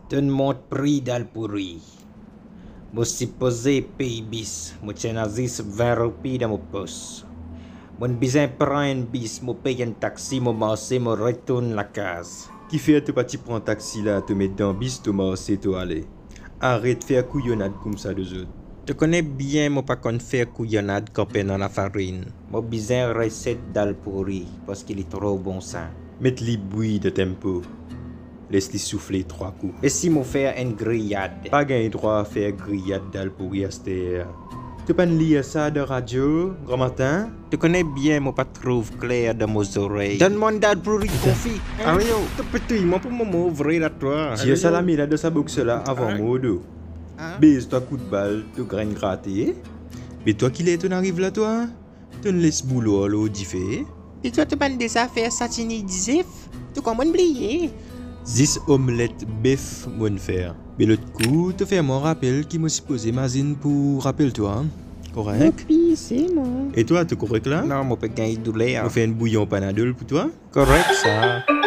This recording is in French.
Donne-moi le prix d'Alpouri. Je suis posé payer bis. Je tiens à 20 roupies dans mon poste. Mon besoin prend un bis, je paye un taxi, je marche, je retourne la case. Qui fait tu pas tu prends un taxi là, te mettre dans le bis, tu marches et tu aller. Arrête de faire couillonnade comme ça de autres. Tu connais bien, moi pas qu'on fait couillonnade camper dans la farine. Mon besoin recette d'Alpouri parce qu'il est trop bon ça. Mets les bruits de tempo. Laisse-les souffler 3 coups. Et si je fais une grillade? Pas gain droit à faire grillade d'Alpouri à cette heure. Tu peux lire ça de radio, grand matin? Tu connais bien, moi pas trouve clair dans mes oreilles. Donne-moi d'Alpouri confit. Ario, tu peux moi pour m'ouvrir à toi. j'ai salamé là de sa boxe là avant modo. Baise toi coup de balle, tu graines gratter. Mais toi qui l'es, tu n'arrives là toi? Tu ne laisses boulot à l'eau d'y fait. Et toi, tu bandes des affaires satiniques d'Isif? Tu comprends oublier? 10 omelettes bœuf, mon frère. Mais l'autre coup, tu fais mon rappel qui m'a supposé mazine pour rappelle-toi. Correct? Oui, c'est moi. Et toi, tu correct là? Non, moi, pas gagner douleur. On fait un bouillon panadol pour toi? Correct, ça.